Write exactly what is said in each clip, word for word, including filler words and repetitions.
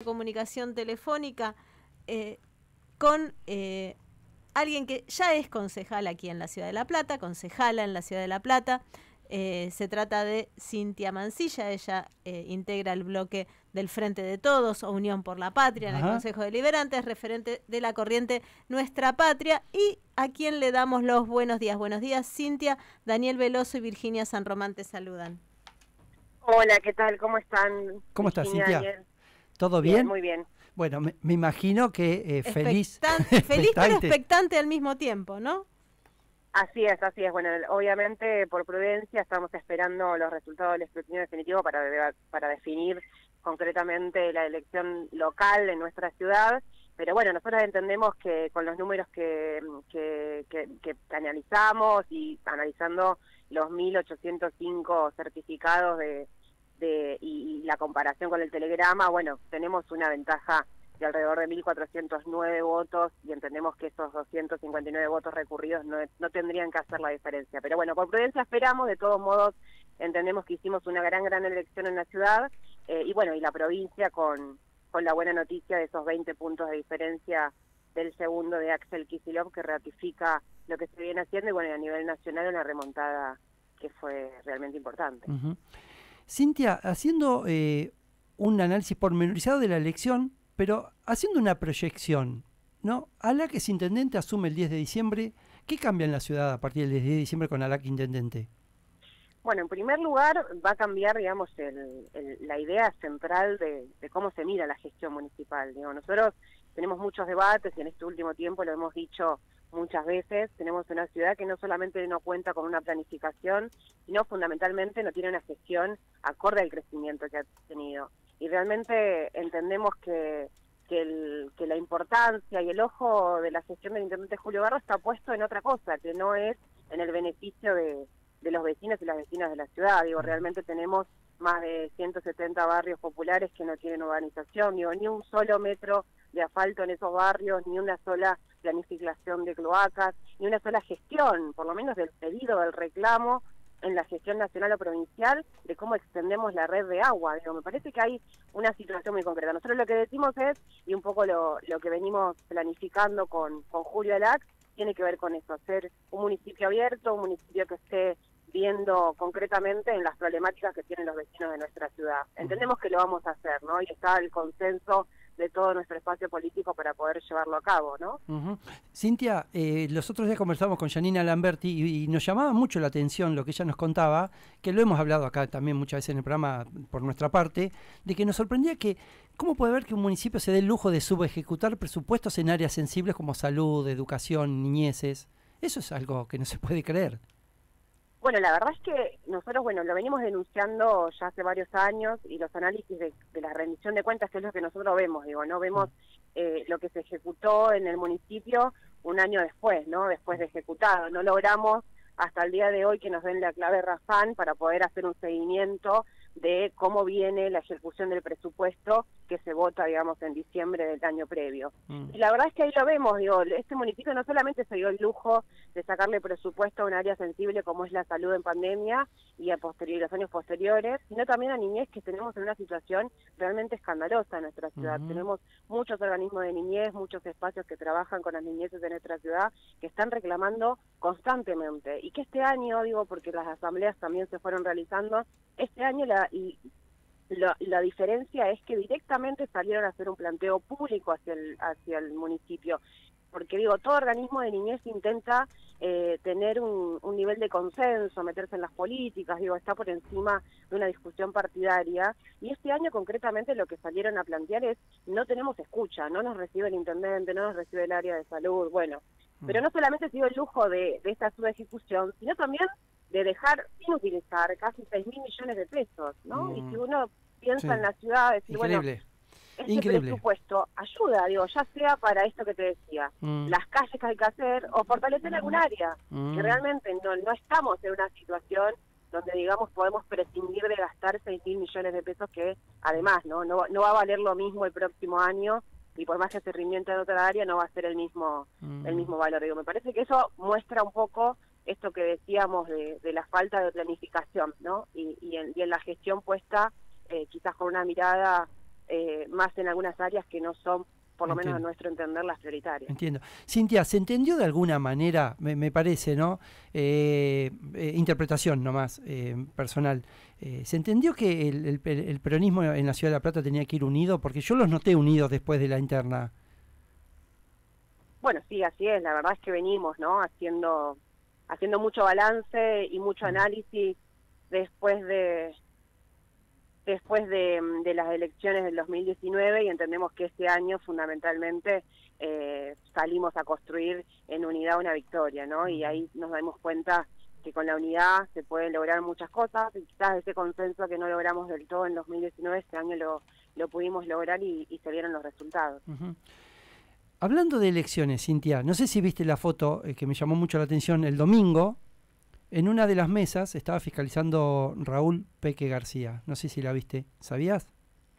comunicación telefónica eh, con eh, alguien que ya es concejal aquí en la Ciudad de La Plata, concejala en la Ciudad de La Plata. Eh, se trata de Cintia Mancilla. Ella eh, integra el bloque del Frente de Todos o Unión por la Patria en el Consejo Deliberante, es referente de la corriente Nuestra Patria, y a quien le damos los buenos días. Buenos días, Cintia. Daniel Veloso y Virginia San Román te saludan. Hola, ¿qué tal? ¿Cómo están? ¿Cómo estás, Cintia? Bien. ¿Todo bien? bien? Muy bien. Bueno, me, me imagino que eh, feliz. Feliz pero expectante al mismo tiempo, ¿no? Así es, así es. Bueno, obviamente por prudencia estamos esperando los resultados del escrutinio definitivo para, para definir concretamente la elección local en nuestra ciudad. Pero bueno, nosotros entendemos que con los números que, que, que, que analizamos y analizando los mil ochocientos cinco certificados de, de y, y la comparación con el telegrama, bueno, tenemos una ventaja de alrededor de mil cuatrocientos nueve votos y entendemos que esos doscientos cincuenta y nueve votos recurridos no, no tendrían que hacer la diferencia. Pero bueno, por prudencia esperamos, de todos modos entendemos que hicimos una gran, gran elección en la ciudad eh, y bueno, y la provincia con, con la buena noticia de esos veinte puntos de diferencia del segundo de Axel Kicillof, que ratifica lo que se viene haciendo y bueno, y a nivel nacional una remontada que fue realmente importante. Uh-huh. Cintia, haciendo eh, un análisis pormenorizado de la elección, pero haciendo una proyección, ¿no? Alac es intendente, asume el diez de diciembre. ¿Qué cambia en la ciudad a partir del diez de diciembre con Alac intendente? Bueno, en primer lugar va a cambiar, digamos, el, el, la idea central de, de cómo se mira la gestión municipal. Digo, nosotros tenemos muchos debates y en este último tiempo lo hemos dicho muchas veces. Tenemos una ciudad que no solamente no cuenta con una planificación, sino fundamentalmente no tiene una gestión acorde al crecimiento que ha tenido. Y realmente entendemos que, que, el, que la importancia y el ojo de la gestión del intendente Julio Barro está puesto en otra cosa, que no es en el beneficio de, de los vecinos y las vecinas de la ciudad. Digo, realmente tenemos más de ciento setenta barrios populares que no tienen urbanización, digo, ni un solo metro de asfalto en esos barrios, ni una sola planificación de cloacas, ni una sola gestión, por lo menos del pedido, del reclamo, en la gestión nacional o provincial de cómo extendemos la red de agua. Digo, me parece que hay una situación muy concreta. Nosotros lo que decimos es, y un poco lo, lo que venimos planificando con, con Julio Alac, tiene que ver con eso, hacer un municipio abierto, un municipio que esté viendo concretamente en las problemáticas que tienen los vecinos de nuestra ciudad. Entendemos que lo vamos a hacer, ¿no? Y está el consenso de todo nuestro espacio político para poder llevarlo a cabo, ¿no? Uh-huh. Cintia, eh, los otros días conversamos con Janina Lamberti y, y nos llamaba mucho la atención lo que ella nos contaba, que lo hemos hablado acá también muchas veces en el programa por nuestra parte, de que nos sorprendía que cómo puede haber que un municipio se dé el lujo de subejecutar presupuestos en áreas sensibles como salud, educación, niñeces. Eso es algo que no se puede creer. Bueno, la verdad es que nosotros, bueno, lo venimos denunciando ya hace varios años y los análisis de, de la rendición de cuentas, que es lo que nosotros vemos, digo, no vemos eh, lo que se ejecutó en el municipio un año después, ¿no? Después de ejecutado. No logramos hasta el día de hoy que nos den la clave Rafán para poder hacer un seguimiento de cómo viene la ejecución del presupuesto que se vota, digamos, en diciembre del año previo. Mm. Y la verdad es que ahí lo vemos, digo, este municipio no solamente se dio el lujo de sacarle presupuesto a un área sensible como es la salud en pandemia y a posteriori, los años posteriores, sino también a niñez, que tenemos en una situación realmente escandalosa en nuestra ciudad. Uh-huh. Tenemos muchos organismos de niñez, muchos espacios que trabajan con las niñeces de nuestra ciudad, que están reclamando constantemente. Y que este año, digo, porque las asambleas también se fueron realizando, este año la y la, la diferencia es que directamente salieron a hacer un planteo público hacia el hacia el municipio, porque digo, todo organismo de niñez intenta eh, tener un, un nivel de consenso, meterse en las políticas, digo, está por encima de una discusión partidaria, y este año concretamente lo que salieron a plantear es, no tenemos escucha, no nos recibe el intendente, no nos recibe el área de salud, bueno, mm. pero no solamente se dio el lujo de, de esta subejecución, sino también de dejar sin utilizar casi seis mil millones de pesos, ¿no? Mm. Y si uno piensa sí. en la ciudad, decir, Increíble. bueno, este Increíble. presupuesto ayuda, digo, ya sea para esto que te decía, mm. las calles que hay que hacer, o fortalecer algún área, mm. que realmente no, no estamos en una situación donde, digamos, podemos prescindir de gastar seis mil millones de pesos, que además, ¿no? No, no va a valer lo mismo el próximo año, y por más que se reinviente en otra área, no va a ser el mismo, mm. el mismo valor. Digo, me parece que eso muestra un poco esto que decíamos de, de la falta de planificación, ¿no? Y, y, en, y en la gestión puesta, eh, quizás con una mirada eh, más en algunas áreas que no son, por lo Entiendo. menos a nuestro entender, las prioritarias. Entiendo. Cintia, ¿se entendió de alguna manera, me, me parece, ¿no? Eh, eh, interpretación nomás, eh, personal. Eh, ¿Se entendió que el, el, el peronismo en la Ciudad de La Plata tenía que ir unido? Porque yo los noté unidos después de la interna. Bueno, sí, así es. La verdad es que venimos, ¿no? Haciendo, haciendo mucho balance y mucho análisis después de después de, de las elecciones del dos mil diecinueve, y entendemos que este año fundamentalmente eh, salimos a construir en unidad una victoria, ¿no? Y ahí nos damos cuenta que con la unidad se pueden lograr muchas cosas, y quizás ese consenso que no logramos del todo en dos mil diecinueve, este año lo, lo pudimos lograr y, y se vieron los resultados. Uh-huh. Hablando de elecciones, Cintia, no sé si viste la foto eh, que me llamó mucho la atención el domingo. En una de las mesas estaba fiscalizando Raúl Peque García. No sé si la viste. ¿Sabías?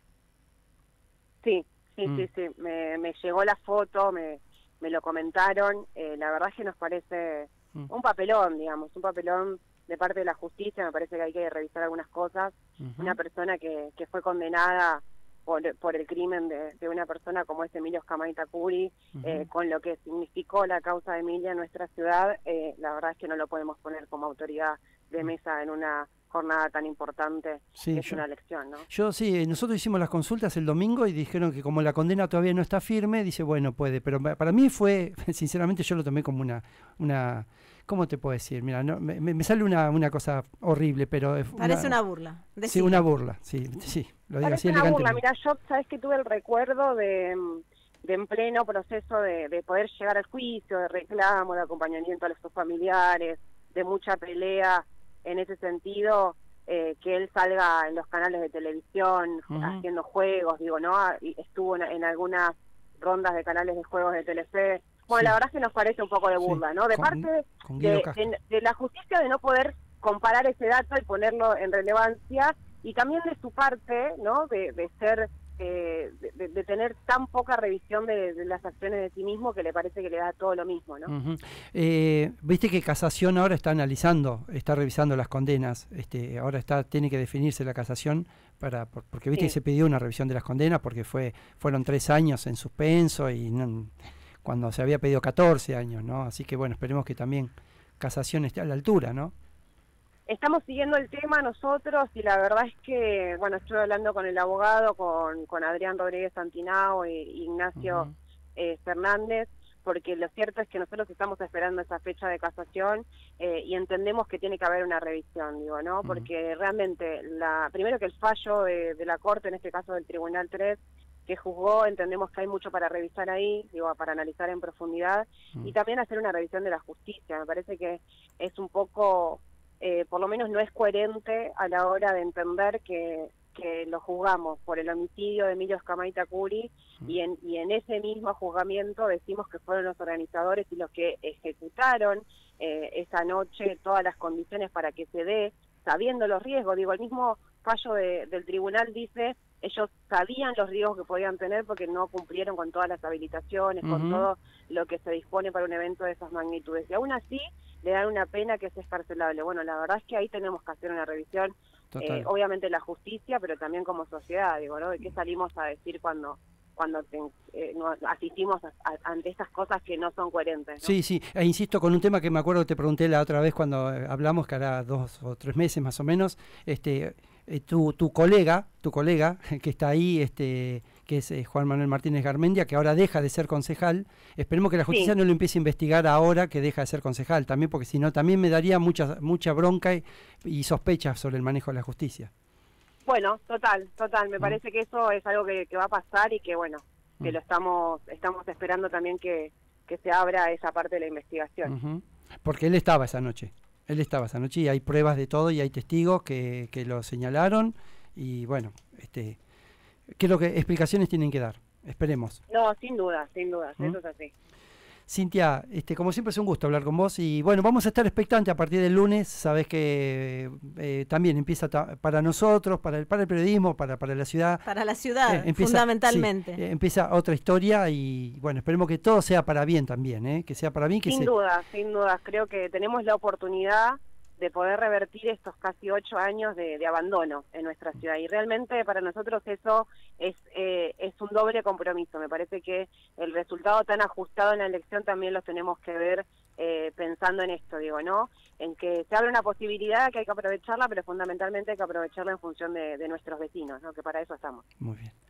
Sí, sí, Mm. sí, sí. Me, me llegó la foto, me, me lo comentaron. Eh, la verdad es que nos parece Mm. un papelón, digamos, un papelón de parte de la justicia. Me parece que hay que revisar algunas cosas. Uh-huh. Una persona que, que fue condenada por, por el crimen de, de una persona como es Emilio Scamaita Curi, Uh-huh. eh, con lo que significó la causa de Emilia en nuestra ciudad, eh, la verdad es que no lo podemos poner como autoridad de mesa en una jornada tan importante, Sí, que es yo- una elección, ¿no? Yo sí, nosotros hicimos las consultas el domingo y dijeron que como la condena todavía no está firme, dice, bueno, puede. Pero pa- para mí fue, sinceramente, yo lo tomé como una, una ¿cómo te puedo decir? Mira, no, me, me sale una, una cosa horrible, pero... es Parece una burla. Sí, Decilo. una burla, sí, sí, lo digo así Parece una burla. elegantemente. Mira, yo, sabes que tuve el recuerdo de, de en pleno proceso de, de poder llegar al juicio, de reclamo, de acompañamiento a los sus familiares, de mucha pelea en ese sentido, eh, que él salga en los canales de televisión Ujú. haciendo juegos, digo, ¿no? Ah, y estuvo en, en algunas rondas de canales de juegos de Telefe. Bueno, Sí. la verdad es que nos parece un poco de Sí, burla, ¿no? De con- parte con Guido de, Casca. de- de la justicia de no poder comparar ese dato y ponerlo en relevancia, y también de su parte, ¿no? De, de ser, eh, de, de tener tan poca revisión de, de las acciones de sí mismo, que le parece que le da todo lo mismo, ¿no? Ujú. Eh, Viste que Casación ahora está analizando, está revisando las condenas, este, ahora está tiene que definirse la casación, para por- porque viste Sí. que se pidió una revisión de las condenas porque fue fueron tres años en suspenso y no- cuando se había pedido catorce años, ¿no? Así que bueno, esperemos que también Casación esté a la altura, ¿no? Estamos siguiendo el tema nosotros, y la verdad es que, bueno, estuve hablando con el abogado, con, con Adrián Rodríguez Santinao e Ignacio Ujú. eh, Fernández, porque lo cierto es que nosotros estamos esperando esa fecha de casación, eh, y entendemos que tiene que haber una revisión, digo, ¿no? Ujú. Porque realmente, la primero que el fallo de, de la Corte, en este caso del Tribunal tres, que juzgó, entendemos que hay mucho para revisar ahí, digo, para analizar en profundidad, Mm. y también hacer una revisión de la justicia. Me parece que es un poco, eh, por lo menos no es coherente a la hora de entender que, que lo juzgamos por el homicidio de Emilio Scamaita Curi, y en, y en ese mismo juzgamiento decimos que fueron los organizadores y los que ejecutaron eh, esa noche todas las condiciones para que se dé, sabiendo los riesgos. Digo, el mismo fallo de- del tribunal dice, ellos sabían los riesgos que podían tener porque no cumplieron con todas las habilitaciones, con Ujú. todo lo que se dispone para un evento de esas magnitudes. Y aún así le dan una pena que es escarcelable. Bueno, la verdad es que ahí tenemos que hacer una revisión, Total. eh, obviamente la justicia, pero también como sociedad, digo, ¿no? ¿De qué salimos a decir cuando cuando te- eh, no, asistimos a- a- ante estas cosas que no son coherentes, ¿no? Sí, sí, e insisto con un tema que me acuerdo que te pregunté la otra vez cuando eh, hablamos, que hará dos o tres meses más o menos, este, eh, tu, tu colega, tu colega que está ahí, este, que es eh, Juan Manuel Martínez Garmendia, que ahora deja de ser concejal, esperemos que la justicia Sí. no lo empiece a investigar ahora que deja de ser concejal, también porque si no también me daría mucha, mucha bronca y, y sospechas sobre el manejo de la justicia. Bueno, total, total, me Mm. parece que eso es algo que, que va a pasar, y que bueno, que Mm. lo estamos estamos esperando también que, que se abra esa parte de la investigación. Ujú. Porque él estaba esa noche, él estaba esa noche y hay pruebas de todo y hay testigos que, que lo señalaron y bueno, este, creo que explicaciones tienen que dar, esperemos. No, sin duda, sin duda, ¿Mm? eso es así. Cintia, este, como siempre es un gusto hablar con vos y bueno, vamos a estar expectantes a partir del lunes, sabés que eh, también empieza ta- para nosotros, para el, para el periodismo, para, para la ciudad. Para la ciudad, eh, empieza- fundamentalmente. sí, eh, empieza otra historia y bueno, esperemos que todo sea para bien también, ¿eh? Que sea para bien, que Sin se... duda, sin duda, creo que tenemos la oportunidad de poder revertir estos casi ocho años de, de abandono en nuestra ciudad. Y realmente para nosotros eso es, eh, es un doble compromiso. Me parece que el resultado tan ajustado en la elección también los tenemos que ver eh, pensando en esto, digo, ¿no? En que se abre una posibilidad que hay que aprovecharla, pero fundamentalmente hay que aprovecharla en función de, de nuestros vecinos, ¿no? Que para eso estamos. Muy bien.